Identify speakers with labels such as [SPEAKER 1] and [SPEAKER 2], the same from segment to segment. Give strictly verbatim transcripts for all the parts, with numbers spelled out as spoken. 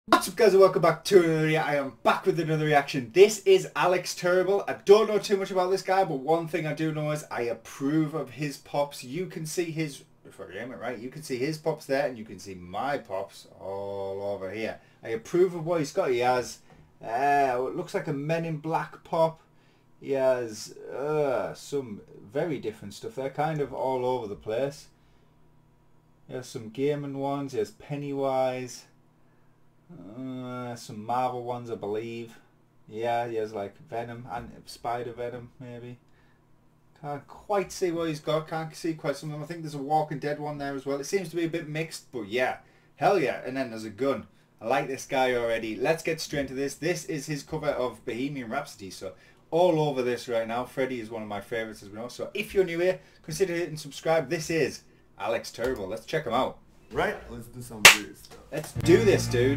[SPEAKER 1] What's up guys and welcome back to another reaction. I am back with another reaction. This is Alex Terrible. I don't know too much about this guy, but one thing I do know is I approve of his pops. You can see his, if I get it right, you can see his pops there and you can see my pops all over here. I approve of what he's got. He has, uh, it looks like a Men in Black pop. He has uh, some very different stuff. They're kind of all over the place. He has some gaming ones. He has Pennywise. Uh, some Marvel ones, I believe. Yeah, he has like Venom and Spider Venom, maybe. Can't quite see what he's got. Can't see quite some of them. I think there's a Walking Dead one there as well. It seems to be a bit mixed, but yeah, hell yeah. And then there's a gun. I like this guy already. Let's get straight into this. This is his cover of Bohemian Rhapsody. So all over this right now. Freddie is one of my favorites as we know. So if you're new here, consider hitting subscribe. This is Alex Terrible. Let's check him out.
[SPEAKER 2] Right? Let's do some weird stuff.
[SPEAKER 1] Let's do this, dude.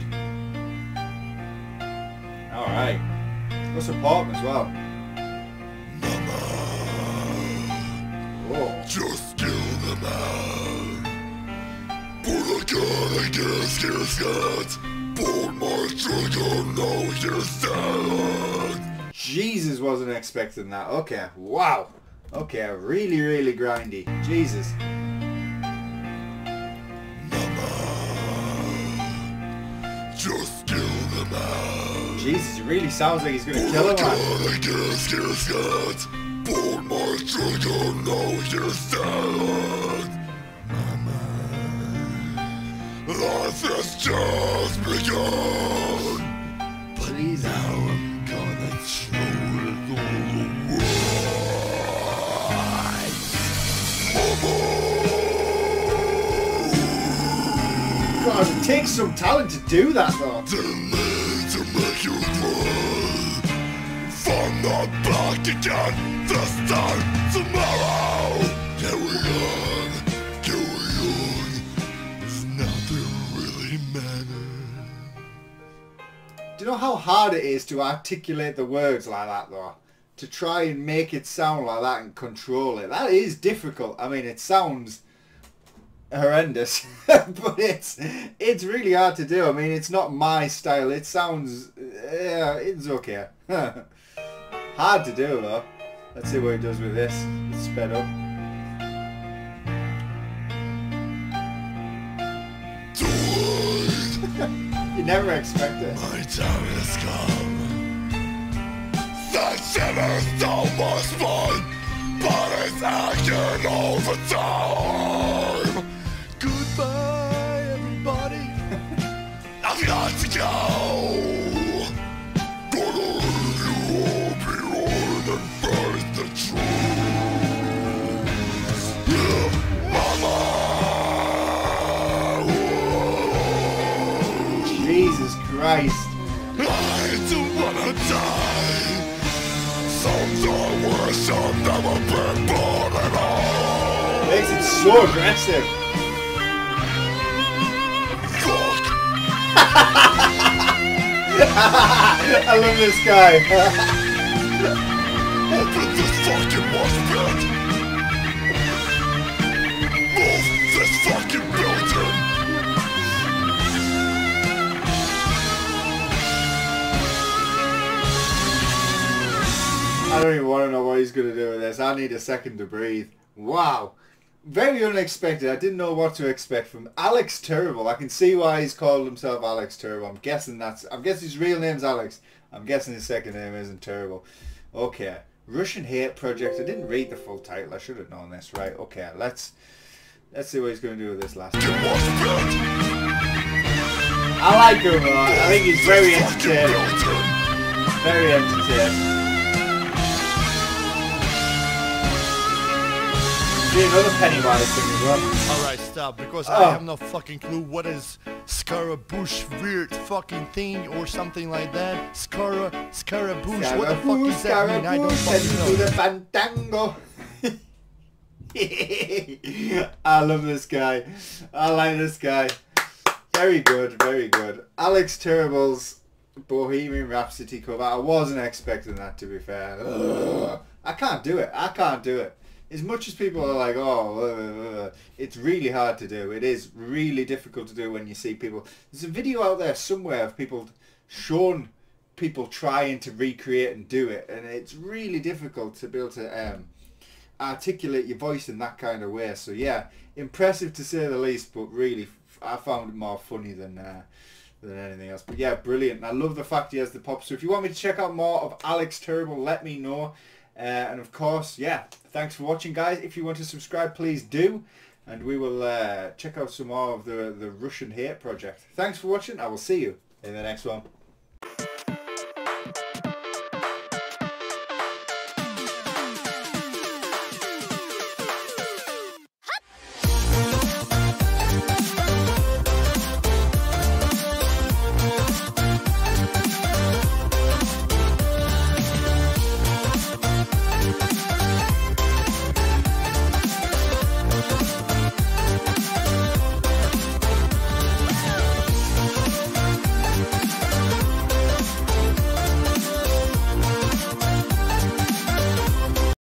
[SPEAKER 1] Alright. We'll support him as well.
[SPEAKER 3] Mama,
[SPEAKER 1] Whoa.
[SPEAKER 3] just kill the man. Put a gun against his head. Pull my trigger, now he's dead.
[SPEAKER 1] Jesus, wasn't expecting that. Okay, wow. Okay, really, really grindy. Jesus.
[SPEAKER 3] Just kill the man.
[SPEAKER 1] Jesus, it really sounds like he's gonna kill him, man.
[SPEAKER 3] Against his head. Pull my trigger, now he's dead. Mama, life has just begun.
[SPEAKER 1] Please,
[SPEAKER 3] Now I'm gonna throw it all away. Mama.
[SPEAKER 1] God, it takes some talent to do that, though.
[SPEAKER 3] Didn't mean to make you cry. If I'm not back again, this time tomorrow. Carry on, carry on. There's nothing really matters.
[SPEAKER 1] Do you know how hard it is to articulate the words like that, though? To try and make it sound like that and control it. That is difficult. I mean, it sounds horrendous, but it's it's really hard to do. I mean, it's not my style. It sounds, yeah, it's okay. Hard to do though. Let's see what he does with this. It's sped up. You never expect it.
[SPEAKER 3] My time has come. That shivers down my spine, but it's acting all the time. Goodbye, everybody. I've got to go. Gonna leave you all behind and face the truth. Yeah, Mama.
[SPEAKER 1] Jesus Christ.
[SPEAKER 3] I don't wanna die. Sometimes I wish I'd never been born at all.
[SPEAKER 1] Makes it so aggressive.
[SPEAKER 3] Fuck.
[SPEAKER 1] I love this guy.
[SPEAKER 3] Open this fucking mosh pit. Move this fucking building.
[SPEAKER 1] I don't even want to know what he's going to do with this. I need a second to breathe. Wow. Very unexpected. I didn't know what to expect from Alex Terrible. I can see why he's called himself Alex Terrible. I'm guessing that's... I'm guessing his real name's Alex. I'm guessing his second name isn't Terrible. Okay. Russian Hate Project. I didn't read the full title. I should have known this. Right. Okay. Let's... Let's see what he's going to do with this last one. I like him though. I think he's very entertaining. Very entertaining. Another Pennywise thing as well.
[SPEAKER 4] Alright, stop, because
[SPEAKER 1] Oh.
[SPEAKER 4] I have no fucking clue what is Scaramouche weird fucking thing or something like that. Scara, Scaramouche, what the fuck does that mean? I don't fucking know.
[SPEAKER 1] Fandango. I love this guy. I like this guy. Very good, very good. Alex Terrible's Bohemian Rhapsody cover. I wasn't expecting that, to be fair. Ugh. I can't do it. I can't do it. as much as people are like, oh, uh, uh, it's really hard to do. It is really difficult to do when you see people. There's a video out there somewhere of people showing people trying to recreate and do it, and it's really difficult to be able to um, articulate your voice in that kind of way. So yeah, impressive to say the least, but really, I found it more funny than uh, than anything else. But yeah, brilliant. And I love the fact he has the pop. So if you want me to check out more of Alex Terrible, let me know. Uh, and of course, yeah, thanks for watching, guys. If you want to subscribe, please do. And we will uh, check out some more of the, the Russian Hate Project. Thanks for watching. I will see you in the next one.